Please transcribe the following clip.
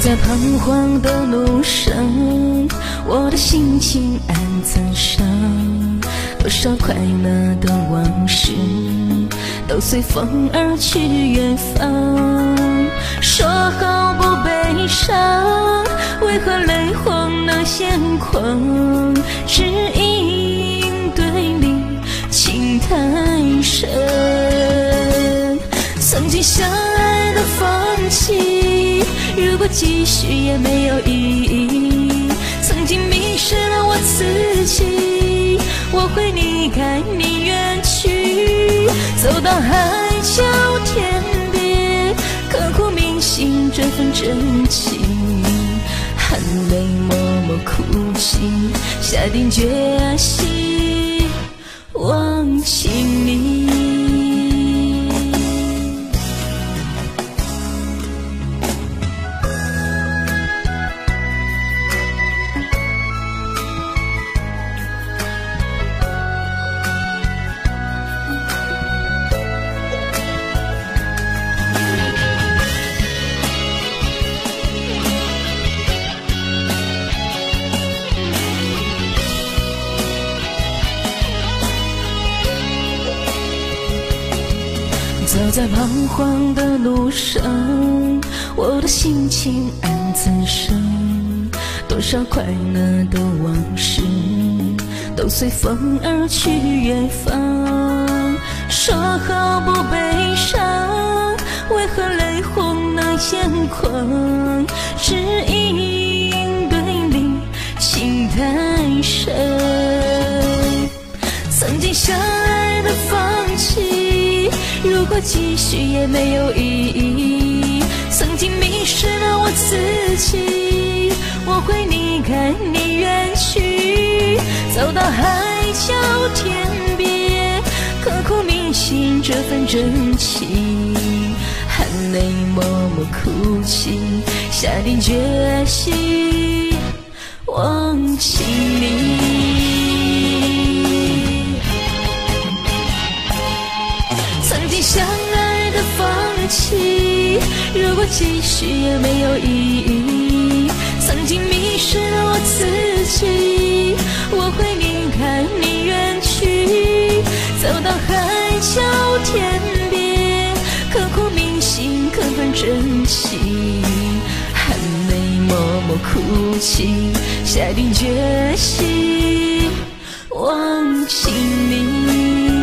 在彷徨的路上，我的心情暗自伤，多少快乐的往事都随风而去远方。说好不悲伤，为何泪红了眼眶？只因对你情太深。曾经相爱的放弃，如果继续也没有意义。曾经迷失了我自己，我会离开你远去，走到海角天边，刻骨铭心这份真情，含泪默默哭泣，下定决心忘记你。走在彷徨的路上，我的心情暗自伤，多少快乐的往事都随风而去远方。说好不悲伤，为何泪红了眼眶？只因对你情太深。曾经相爱的放弃，如果继续也没有意义。曾经迷失了我自己，我会离开你远去，走到海角天边，刻骨铭心这份真情，含泪默默哭泣，下定决心忘记你。曾经相爱的放弃，如果继续也没有意义。曾经迷失了我自己，我会离开你远去，走到海角天边，刻骨铭心刻份真情，含泪默默哭泣，下定决心忘记你。